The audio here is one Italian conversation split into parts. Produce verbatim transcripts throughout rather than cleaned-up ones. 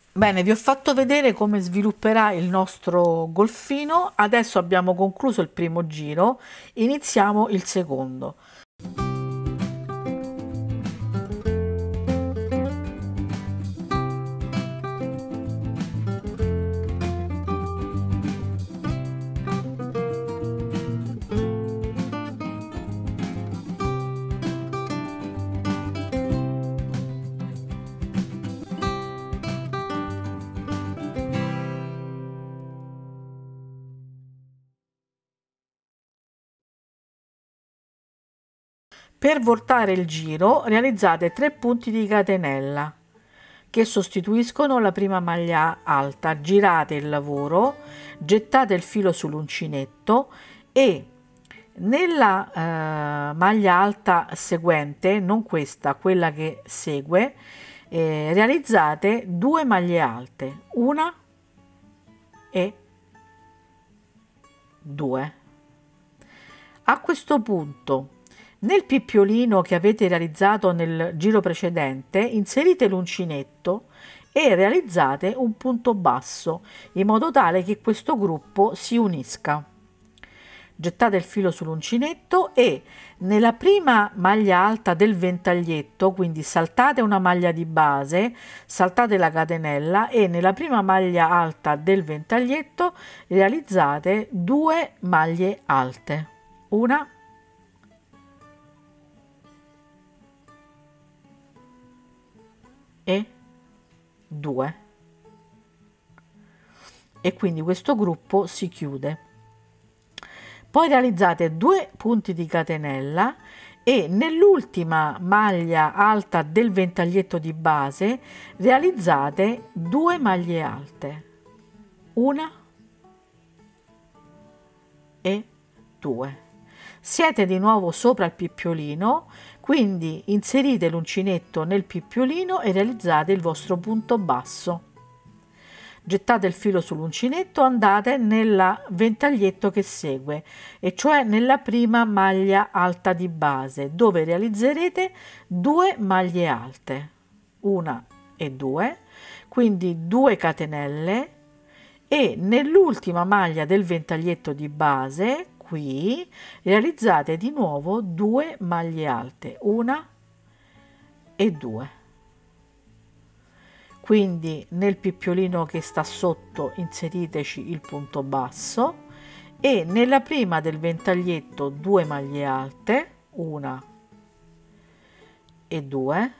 Bene, vi ho fatto vedere come svilupperà il nostro golfino. Adesso abbiamo concluso il primo giro, iniziamo il secondo. Per voltare il giro realizzate tre punti di catenella che sostituiscono la prima maglia alta, girate il lavoro, gettate il filo sull'uncinetto e nella eh, maglia alta seguente, non questa, quella che segue, eh, realizzate due maglie alte, una e due. A questo punto nel pippiolino che avete realizzato nel giro precedente inserite l'uncinetto e realizzate un punto basso in modo tale che questo gruppo si unisca. Gettate il filo sull'uncinetto e nella prima maglia alta del ventaglietto, quindi saltate una maglia di base, saltate la catenella e nella prima maglia alta del ventaglietto realizzate due maglie alte, una e due, e quindi questo gruppo si chiude. Poi realizzate due punti di catenella e nell'ultima maglia alta del ventaglietto di base realizzate due maglie alte, una e due. Siete di nuovo sopra il pippiolino, quindi inserite l'uncinetto nel pippiolino e realizzate il vostro punto basso. Gettate il filo sull'uncinetto, andate nel ventaglietto che segue, e cioè nella prima maglia alta di base, dove realizzerete due maglie alte, una e due, quindi due catenelle, e nell'ultima maglia del ventaglietto di base, qui, realizzate di nuovo due maglie alte, una e due. Quindi nel pippiolino che sta sotto inseriteci il punto basso e nella prima del ventaglietto due maglie alte, una e due,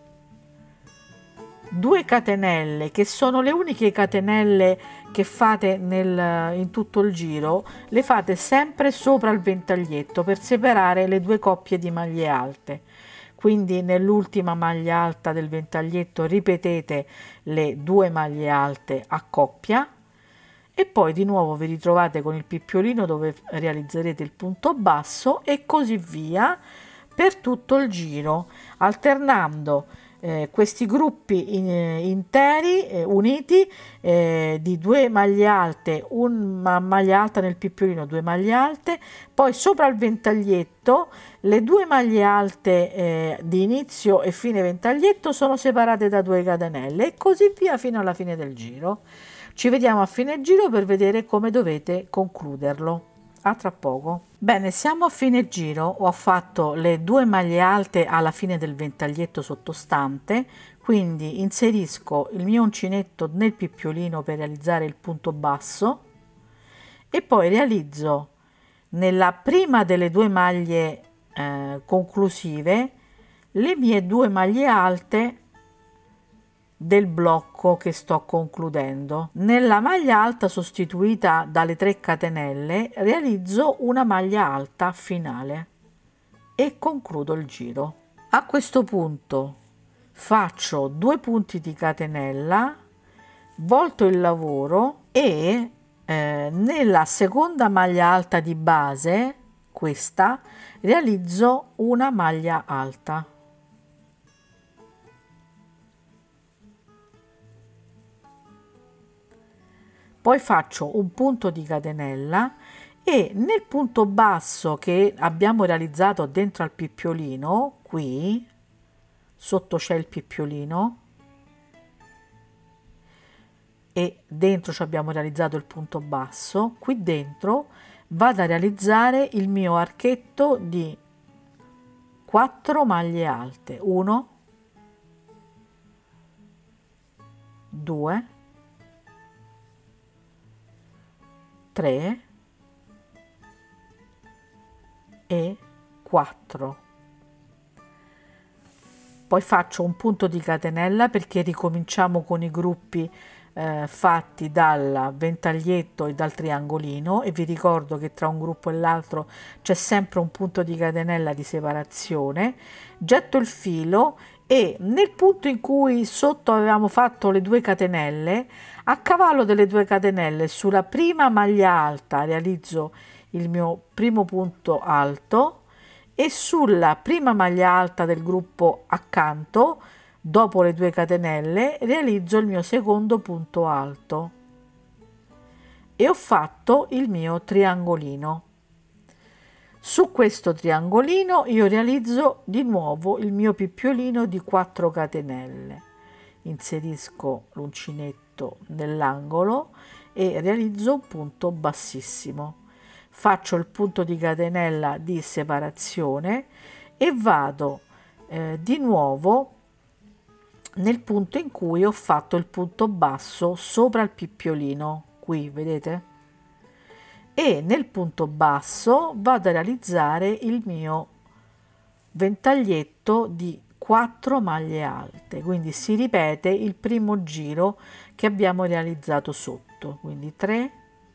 due catenelle che sono le uniche catenelle che fate nel, in tutto il giro, le fate sempre sopra il ventaglietto per separare le due coppie di maglie alte. Quindi nell'ultima maglia alta del ventaglietto ripetete le due maglie alte a coppia e poi di nuovo vi ritrovate con il pippiolino dove realizzerete il punto basso e così via per tutto il giro, alternando eh, questi gruppi in, interi eh, uniti eh, di due maglie alte, una maglia alta nel pippiolino, due maglie alte, poi sopra il ventaglietto le due maglie alte eh, di inizio e fine ventaglietto sono separate da due catenelle e così via fino alla fine del giro. Ci vediamo a fine giro per vedere come dovete concluderlo. A tra poco. Bene, siamo a fine giro, ho fatto le due maglie alte alla fine del ventaglietto sottostante, quindi inserisco il mio uncinetto nel pippiolino per realizzare il punto basso e poi realizzo nella prima delle due maglie eh, conclusive le mie due maglie alte del blocco che sto concludendo. Nella maglia alta sostituita dalle tre catenelle realizzo una maglia alta finale e concludo il giro. A questo punto faccio due punti di catenella, volto il lavoro e eh, nella seconda maglia alta di base, questa, realizzo una maglia alta. Poi faccio un punto di catenella e nel punto basso che abbiamo realizzato dentro al pippiolino, qui sotto c'è il pippiolino, e dentro ci abbiamo realizzato il punto basso. Qui dentro vado a realizzare il mio archetto di quattro maglie alte, uno, due, tre e quattro. Poi faccio un punto di catenella perché ricominciamo con i gruppi eh, fatti dal ventaglietto e dal triangolino, e vi ricordo che tra un gruppo e l'altro c'è sempre un punto di catenella di separazione. Getto il filo e nel punto in cui sotto avevamo fatto le due catenelle, a cavallo delle due catenelle sulla prima maglia alta realizzo il mio primo punto alto, e sulla prima maglia alta del gruppo accanto, dopo le due catenelle, realizzo il mio secondo punto alto e ho fatto il mio triangolino. Su questo triangolino io realizzo di nuovo il mio pippiolino di quattro catenelle, inserisco l'uncinetto nell'angolo e realizzo un punto bassissimo. Faccio il punto di catenella di separazione e vado eh, di nuovo nel punto in cui ho fatto il punto basso sopra il pippiolino, qui vedete, e nel punto basso vado a realizzare il mio ventaglietto di quattro maglie alte, quindi si ripete il primo giro che abbiamo realizzato sotto, quindi tre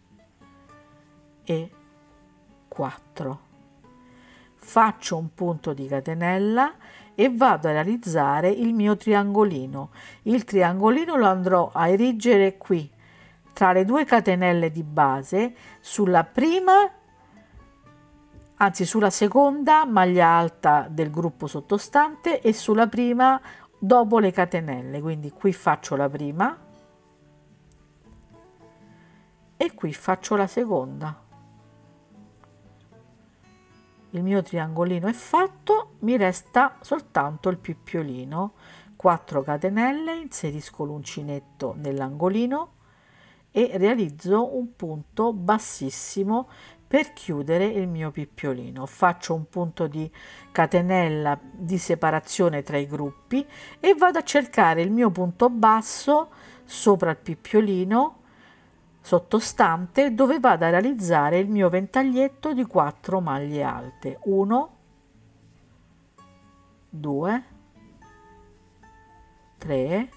e quattro. Faccio un punto di catenella e vado a realizzare il mio triangolino. Il triangolino lo andrò a erigere qui tra le due catenelle di base, sulla prima, anzi sulla seconda maglia alta del gruppo sottostante e sulla prima dopo le catenelle. Quindi qui faccio la prima e qui faccio la seconda. Il mio triangolino è fatto, mi resta soltanto il pippiolino. quattro catenelle, inserisco l'uncinetto nell'angolino e realizzo un punto bassissimo per chiudere il mio pippiolino. Faccio un punto di catenella di separazione tra i gruppi e vado a cercare il mio punto basso sopra il pippiolino sottostante, dove vado a realizzare il mio ventaglietto di quattro maglie alte, uno, due, tre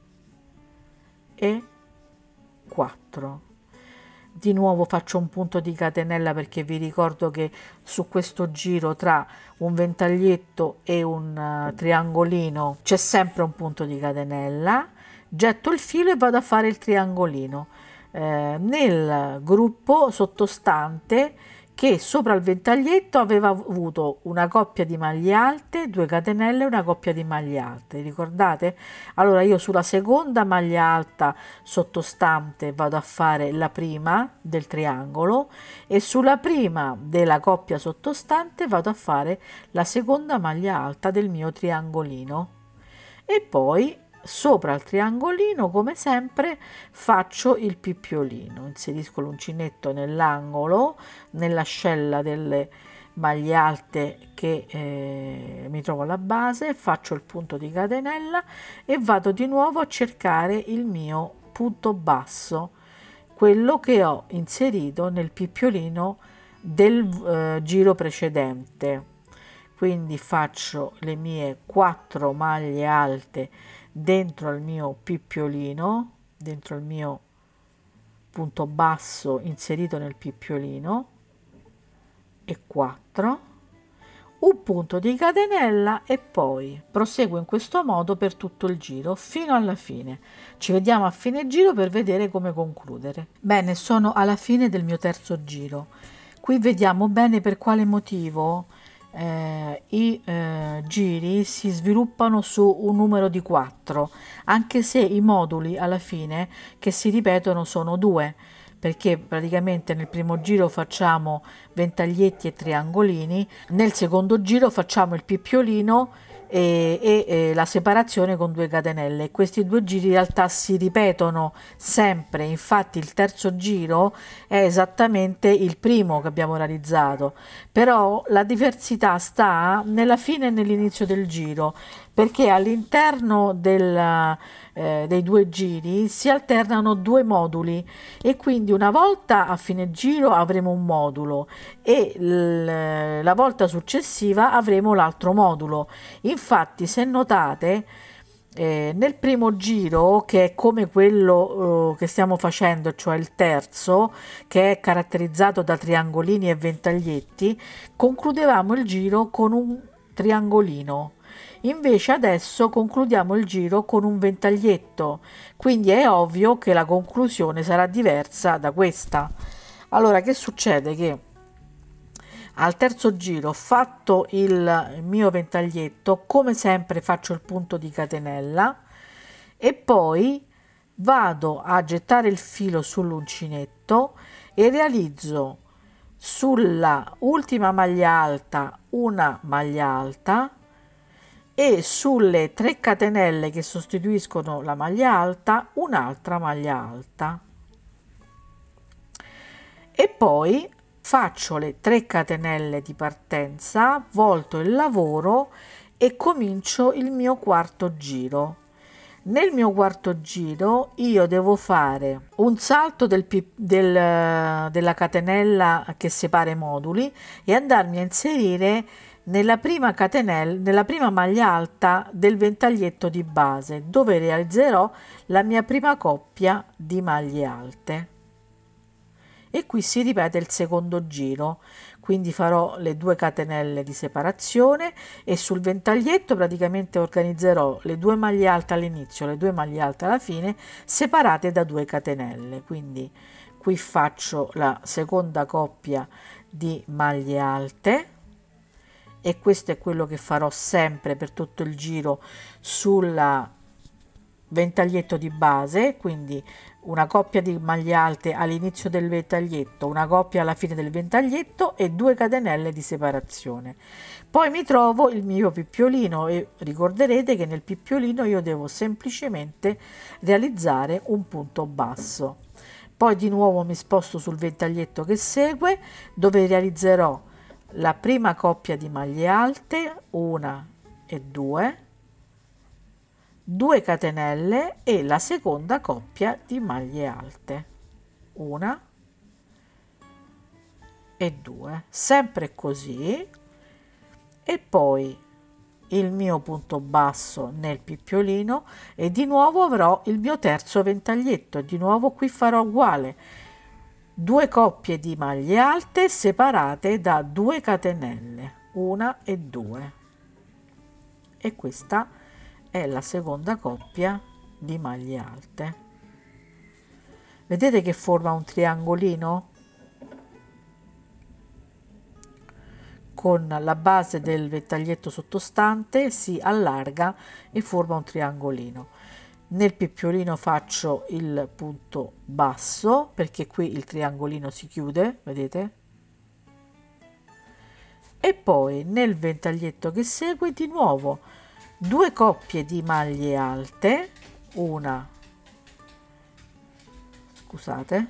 e quattro. Di nuovo faccio un punto di catenella perché vi ricordo che su questo giro tra un ventaglietto e un uh, triangolino c'è sempre un punto di catenella. Getto il filo e vado a fare il triangolino Eh, nel gruppo sottostante che sopra il ventaglietto aveva avuto una coppia di maglie alte, due catenelle e una coppia di maglie alte, ricordate? Allora io sulla seconda maglia alta sottostante vado a fare la prima del triangolo e sulla prima della coppia sottostante vado a fare la seconda maglia alta del mio triangolino e poi sopra il triangolino, come sempre, faccio il pippiolino, inserisco l'uncinetto nell'angolo, nell'ascella delle maglie alte che eh, mi trovo alla base, faccio il punto di catenella e vado di nuovo a cercare il mio punto basso, quello che ho inserito nel pippiolino del eh, giro precedente. Quindi faccio le mie quattro maglie alte dentro al mio pippiolino, dentro il mio punto basso inserito nel pippiolino e quattro, un punto di catenella e poi proseguo in questo modo per tutto il giro fino alla fine. Ci vediamo a fine giro per vedere come concludere. Bene, sono alla fine del mio terzo giro. Qui vediamo bene per quale motivo Eh, i eh, giri si sviluppano su un numero di quattro, anche se i moduli alla fine che si ripetono sono due, perché praticamente nel primo giro facciamo ventaglietti e triangolini, nel secondo giro facciamo il pippiolino e, e, e la separazione con due catenelle. Questi due giri in realtà si ripetono sempre, infatti il terzo giro è esattamente il primo che abbiamo realizzato, però la diversità sta nella fine e nell'inizio del giro, perché all'interno del, eh, dei due giri si alternano due moduli e quindi una volta a fine giro avremo un modulo e l- la volta successiva avremo l'altro modulo. Infatti, se notate, eh, nel primo giro, che è come quello eh, che stiamo facendo, cioè il terzo, che è caratterizzato da triangolini e ventaglietti, concludevamo il giro con un triangolino. Invece adesso concludiamo il giro con un ventaglietto, quindi è ovvio che la conclusione sarà diversa da questa. Allora, che succede? Che al terzo giro, fatto il mio ventaglietto, come sempre faccio il punto di catenella e poi vado a gettare il filo sull'uncinetto e realizzo sulla ultima maglia alta una maglia alta e sulle tre catenelle che sostituiscono la maglia alta un'altra maglia alta e poi faccio le tre catenelle di partenza, volto il lavoro e comincio il mio quarto giro. Nel mio quarto giro io devo fare un salto del, del, della catenella che separa i moduli e andarmi a inserire nella prima catenella, nella prima maglia alta del ventaglietto di base, dove realizzerò la mia prima coppia di maglie alte. E qui si ripete il secondo giro, quindi farò le due catenelle di separazione e sul ventaglietto praticamente organizzerò le due maglie alte all'inizio, le due maglie alte alla fine, separate da due catenelle. Quindi qui faccio la seconda coppia di maglie alte e questo è quello che farò sempre per tutto il giro sul ventaglietto di base, quindi una coppia di maglie alte all'inizio del ventaglietto, una coppia alla fine del ventaglietto e due catenelle di separazione. Poi mi trovo il mio pippiolino e ricorderete che nel pippiolino io devo semplicemente realizzare un punto basso. Poi di nuovo mi sposto sul ventaglietto che segue, dove realizzerò la prima coppia di maglie alte, una e due, due catenelle e la seconda coppia di maglie alte, una e due, sempre così, e poi il mio punto basso nel pippiolino e di nuovo avrò il mio terzo ventaglietto e di nuovo qui farò uguale, due coppie di maglie alte separate da due catenelle, una e due, e questa è la seconda coppia di maglie alte. Vedete che forma un triangolino con la base del ventaglietto sottostante, si allarga e forma un triangolino. Nel pippiolino faccio il punto basso perché qui il triangolino si chiude, vedete? E poi nel ventaglietto che segue di nuovo due coppie di maglie alte, una, scusate,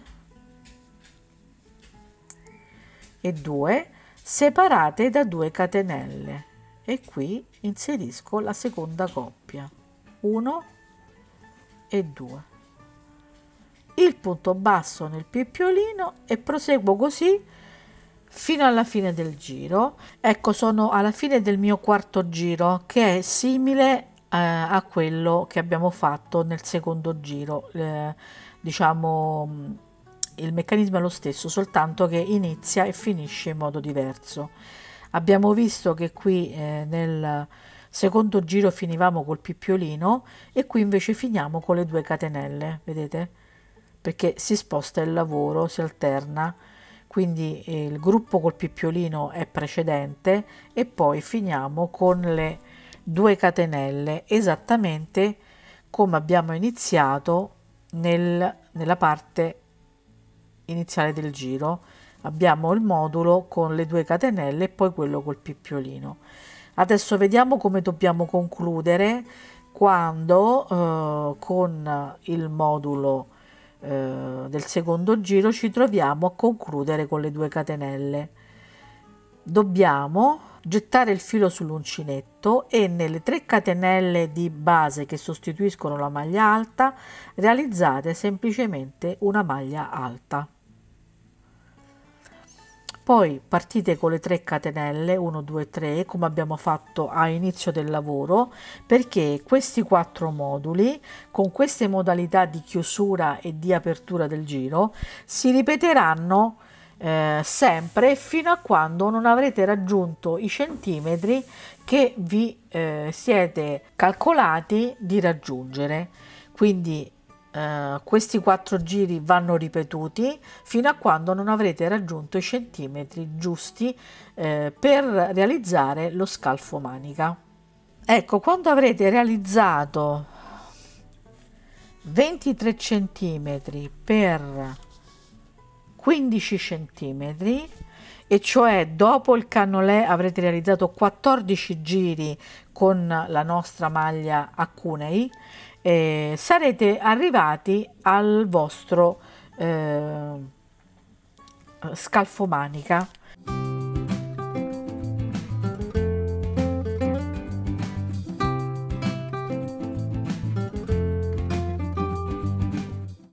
e due, separate da due catenelle, e qui inserisco la seconda coppia, uno e due, il punto basso nel pippiolino e proseguo così fino alla fine del giro. Ecco, sono alla fine del mio quarto giro, che è simile eh, a quello che abbiamo fatto nel secondo giro. Eh, diciamo il meccanismo è lo stesso, soltanto che inizia e finisce in modo diverso. Abbiamo visto che qui eh, nel secondo giro finivamo col pippiolino e qui invece finiamo con le due catenelle, vedete? Perché si sposta il lavoro, si alterna. Quindi eh, il gruppo col pippiolino è precedente e poi finiamo con le due catenelle, esattamente come abbiamo iniziato nel, nella parte iniziale del giro. Abbiamo il modulo con le due catenelle e poi quello col pippiolino. Adesso vediamo come dobbiamo concludere quando eh, con il modulo eh, del secondo giro ci troviamo a concludere con le due catenelle. Dobbiamo gettare il filo sull'uncinetto e nelle tre catenelle di base che sostituiscono la maglia alta realizzate semplicemente una maglia alta. Poi partite con le tre catenelle uno due tre come abbiamo fatto a inizio del lavoro, perché questi quattro moduli con queste modalità di chiusura e di apertura del giro si ripeteranno eh, sempre fino a quando non avrete raggiunto i centimetri che vi eh, siete calcolati di raggiungere. Quindi Uh, questi quattro giri vanno ripetuti fino a quando non avrete raggiunto i centimetri giusti eh, per realizzare lo scalfo manica. Ecco, quando avrete realizzato ventitré centimetri per quindici centimetri, e cioè dopo il cannolè avrete realizzato quattordici giri con la nostra maglia a cunei, eh, sarete arrivati al vostro eh, scalfo manica.